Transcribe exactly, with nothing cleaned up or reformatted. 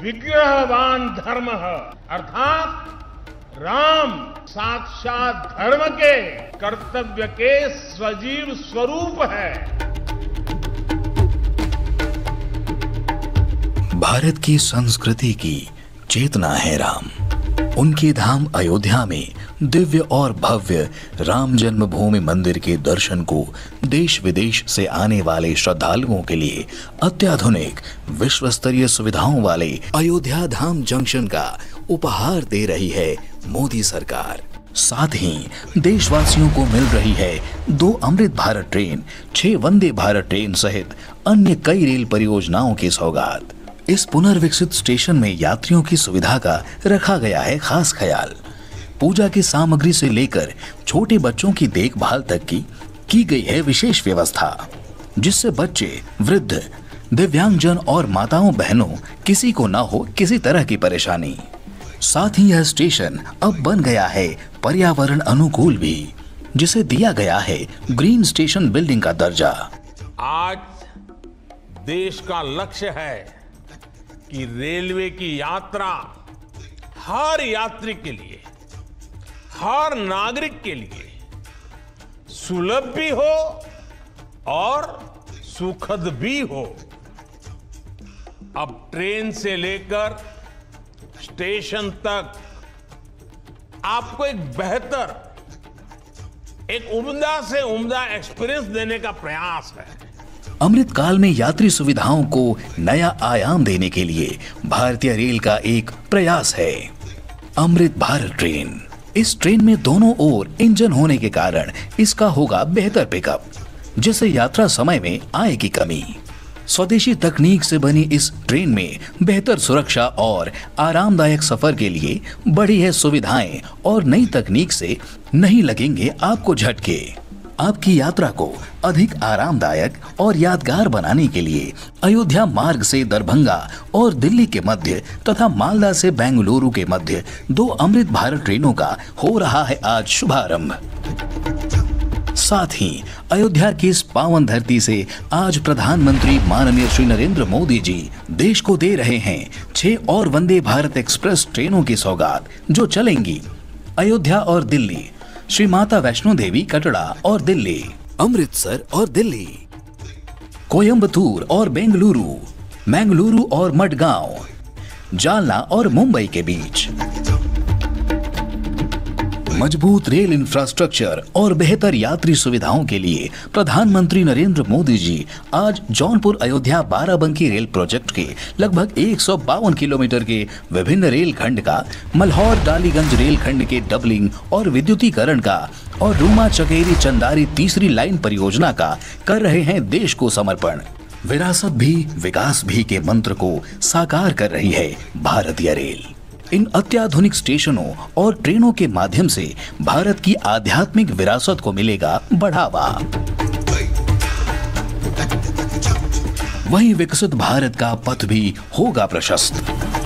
विग्रहवान धर्म अर्थात राम साक्षात धर्म के कर्तव्य के सजीव स्वरूप है। भारत की संस्कृति की चेतना है राम। उनके धाम अयोध्या में दिव्य और भव्य राम जन्मभूमि मंदिर के दर्शन को देश विदेश से आने वाले श्रद्धालुओं के लिए अत्याधुनिक विश्व स्तरीय सुविधाओं वाले अयोध्या धाम जंक्शन का उपहार दे रही है मोदी सरकार। साथ ही देशवासियों को मिल रही है दो अमृत भारत ट्रेन, छह वंदे भारत ट्रेन सहित अन्य कई रेल परियोजनाओं की सौगात। इस पुनर्विकसित स्टेशन में यात्रियों की सुविधा का रखा गया है खास ख्याल। पूजा की सामग्री से लेकर छोटे बच्चों की देखभाल तक की की गई है विशेष व्यवस्था, जिससे बच्चे, वृद्ध, दिव्यांगजन और माताओं बहनों किसी को न हो किसी तरह की परेशानी। साथ ही यह स्टेशन अब बन गया है पर्यावरण अनुकूल भी, जिसे दिया गया है ग्रीन स्टेशन बिल्डिंग का दर्जा। आज देश का लक्ष्य है कि रेलवे की यात्रा हर यात्री के लिए, हर नागरिक के लिए सुलभ भी हो और सुखद भी हो। अब ट्रेन से लेकर स्टेशन तक आपको एक बेहतर, एक उम्दा से उम्दा एक्सपीरियंस देने का प्रयास है। अमृत काल में यात्री सुविधाओं को नया आयाम देने के लिए भारतीय रेल का एक प्रयास है अमृत भारत ट्रेन। इस ट्रेन में दोनों ओर इंजन होने के कारण इसका होगा बेहतर पिकअप, जिससे यात्रा समय में आएगी कमी। स्वदेशी तकनीक से बनी इस ट्रेन में बेहतर सुरक्षा और आरामदायक सफर के लिए बढ़ी है सुविधाएं और नई तकनीक से नहीं लगेंगे आपको झटके। आपकी यात्रा को अधिक आरामदायक और यादगार बनाने के लिए अयोध्या मार्ग से दरभंगा और दिल्ली के मध्य तथा मालदा से बेंगलुरु के मध्य दो अमृत भारत ट्रेनों का हो रहा है आज शुभारंभ। साथ ही अयोध्या की इस पावन धरती से आज प्रधानमंत्री माननीय श्री नरेंद्र मोदी जी देश को दे रहे हैं छह और वंदे भारत एक्सप्रेस ट्रेनों की सौगात, जो चलेंगी अयोध्या और दिल्ली, श्री माता वैष्णो देवी कटरा और दिल्ली, अमृतसर और दिल्ली, कोयम्बतूर और बेंगलुरु, मंगलुरु और मडगांव, जालना और मुंबई के बीच। मजबूत रेल इंफ्रास्ट्रक्चर और बेहतर यात्री सुविधाओं के लिए प्रधानमंत्री नरेंद्र मोदी जी आज जौनपुर अयोध्या बाराबंकी रेल प्रोजेक्ट के लगभग एक सौ बावन किलोमीटर के विभिन्न रेल खंड का, मल्हौर डालीगंज रेल खंड के डबलिंग और विद्युतीकरण का और रूमा चकेरी चंदारी तीसरी लाइन परियोजना का कर रहे हैं देश को समर्पण। विरासत भी विकास भी के मंत्र को साकार कर रही है भारतीय रेल। इन अत्याधुनिक स्टेशनों और ट्रेनों के माध्यम से भारत की आध्यात्मिक विरासत को मिलेगा बढ़ावा। वहीं विकसित भारत का पथ भी होगा प्रशस्त।